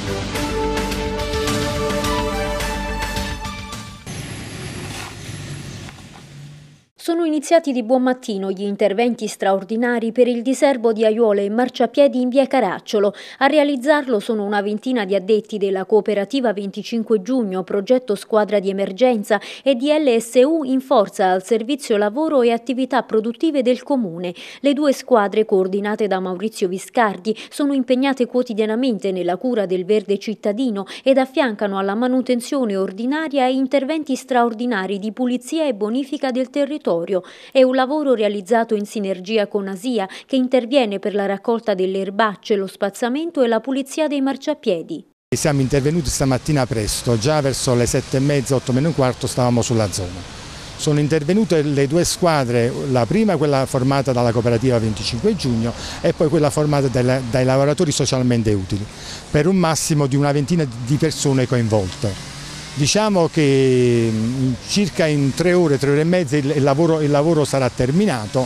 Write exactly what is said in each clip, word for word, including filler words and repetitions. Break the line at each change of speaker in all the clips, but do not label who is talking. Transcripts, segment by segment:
Sono iniziati di buon mattino gli interventi straordinari per il diserbo di aiuole e marciapiedi in via Caracciolo. A realizzarlo sono una ventina di addetti della cooperativa venticinque giugno, progetto squadra di emergenza, e di L S U in forza al servizio lavoro e attività produttive del comune. Le due squadre, coordinate da Maurizio Viscardi, sono impegnate quotidianamente nella cura del verde cittadino ed affiancano alla manutenzione ordinaria e interventi straordinari di pulizia e bonifica del territorio. È un lavoro realizzato in sinergia con Asia, che interviene per la raccolta delle erbacce, lo spazzamento e la pulizia dei marciapiedi.
Siamo intervenuti stamattina presto, già verso le sette e mezza, otto meno un quarto stavamo sulla zona. Sono intervenute le due squadre, la prima quella formata dalla cooperativa venticinque giugno e poi quella formata dai, dai lavoratori socialmente utili, per un massimo di una ventina di persone coinvolte. Diciamo che circa in tre ore, tre ore e mezza il lavoro, il lavoro sarà terminato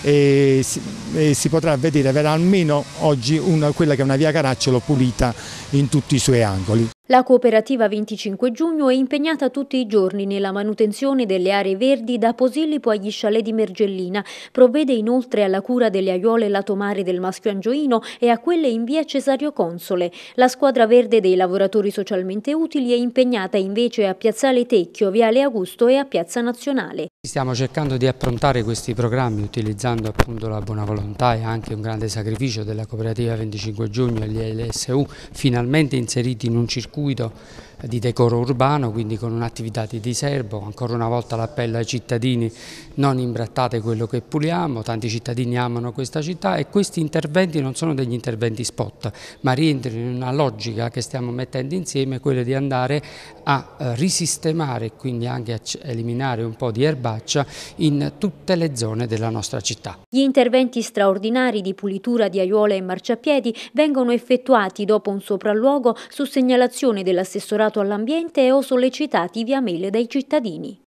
e si, e si potrà vedere, verrà almeno oggi una, quella che è una via Caracciolo pulita in tutti i suoi angoli.
La cooperativa venticinque giugno è impegnata tutti i giorni nella manutenzione delle aree verdi da Posillipo agli chalet di Mergellina. Provvede inoltre alla cura delle aiuole latomare del Maschio Angioino e a quelle in via Cesario Console. La squadra verde dei lavoratori socialmente utili è impegnata invece a Piazzale Tecchio, viale Augusto e a Piazza Nazionale.
Stiamo cercando di approntare questi programmi utilizzando appunto la buona volontà e anche un grande sacrificio della cooperativa venticinque giugno e gli L S U, finalmente inseriti in un circuito di decoro urbano, quindi con un'attività di diserbo. Ancora una volta l'appello ai cittadini: non imbrattate quello che puliamo, tanti cittadini amano questa città e questi interventi non sono degli interventi spot, ma rientrano in una logica che stiamo mettendo insieme, quella di andare a risistemare e quindi anche a eliminare un po' di erbaccia in tutte le zone della nostra città.
Gli interventi straordinari di pulitura di aiuole e marciapiedi vengono effettuati dopo un sopralluogo su segnalazione dell'assessorato all'ambiente e o sollecitati via mail dai cittadini.